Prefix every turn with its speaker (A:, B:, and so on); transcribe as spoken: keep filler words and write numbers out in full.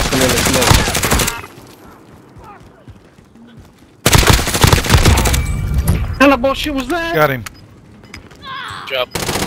A: walking in the smoke. What kind of bullshit was that?
B: Got him.
C: Drop.